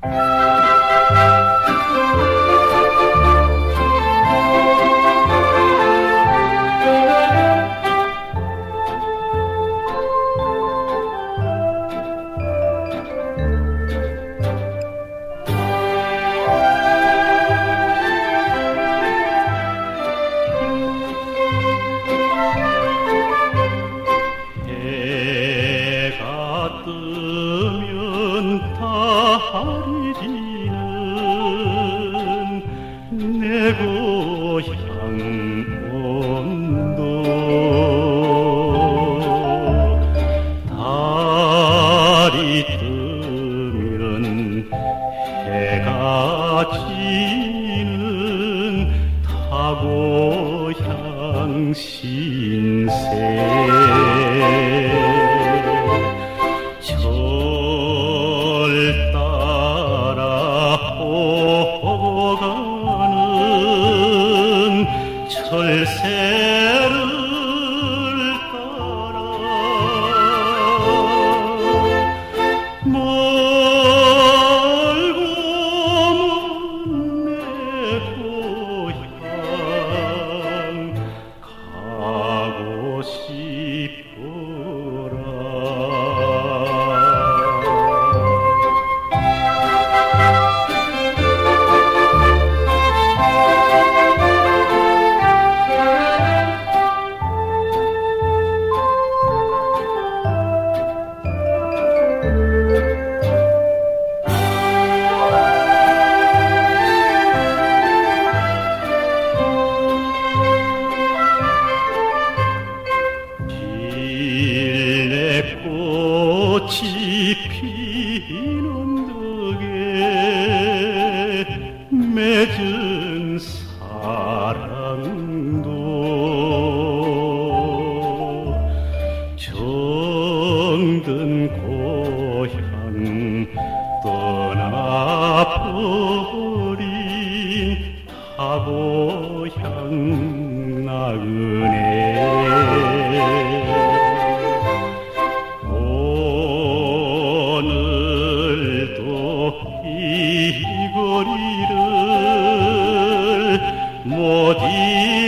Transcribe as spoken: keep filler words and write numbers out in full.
달이 지는 내 고향 온도 달이 뜨면 해가 지는 타고향 신세 철새를 따라 멀고 먼 내 고향 가고 싶어라. 꽃이 피는 덕에 맺은 사랑도 정든 고향 떠나버린 타고향 나그네 이 거리를 못 잊